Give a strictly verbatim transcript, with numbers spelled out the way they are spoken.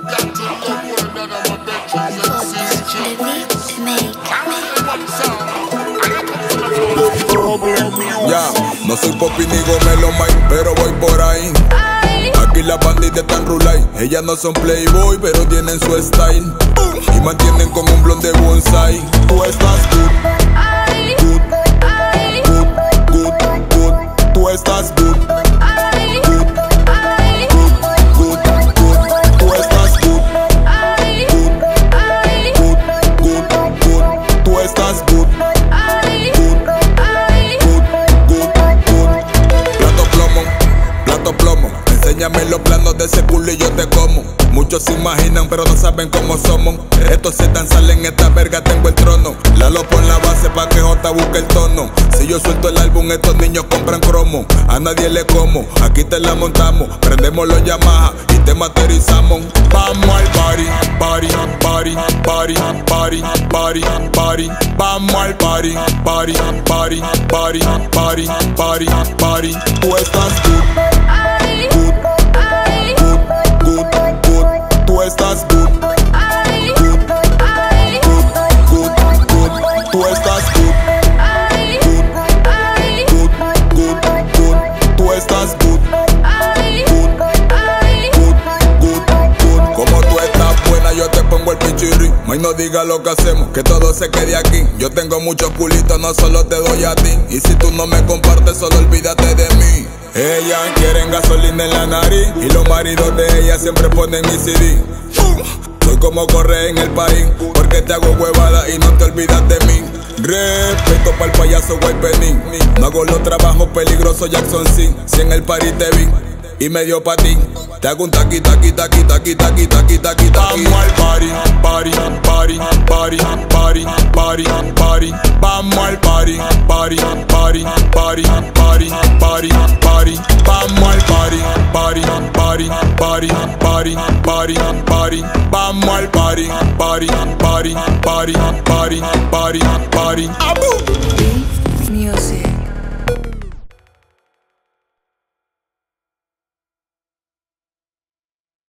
Ya, no soy Popi ni Gomelo Mike, pero voy por ahí. Aquí las banditas están rulay. Ellas no son playboy, pero tienen su style. Y mantienen con un blonde bonsai. Tú estás good, good, good, good, good. Tú estás good, good, good, good, good. Tú estás good, good, good, good, good. Tú estás good. Plomo, enséñame los planos de ese culo y yo te como. Muchos se imaginan pero no saben cómo somos. Estos se dan salen, esta verga tengo el trono. Lalo pon la base pa' que J busque el tono. Si yo suelto el álbum estos niños compran cromo. A nadie le como, aquí te la montamos. Prendemos los Yamaha y te materializamos. Vamos al party, party, party, party, party, party, party. Vamos al party, party, party, party, party, party, party. Tú estás good, good, good, good, good. Tú estás good, good, good, good, good. Tú estás good, good, good, good, good. Tú estás good, good, good, good, good. Como tú estás buena, yo te pongo el pichirri. May no diga lo que hacemos, que todo se quede aquí. Yo tengo muchos culitos, no solo te doy a ti. Y si tú no me compartes, solo olvídate de mí. Ellas quieren gasolina en la nariz y los maridos de ellas siempre ponen mi C D. Soy como correr en el país, porque te hago huevada y no te olvidas de mí. Respeto pa'l payaso White Penny. No hago los trabajos peligrosos Jackson C. Si en el party te vi y me dio pa' ti, te hago un taqui, taqui, taqui, taqui, taqui, taqui, taqui, taqui. Vamos al party, party, party, party, party, party, party. Vamos al party, party, party, party, party, party, party. Vamos al party, party, party, party, party, party, party. Vamos al party, party, party, party, party, party, party.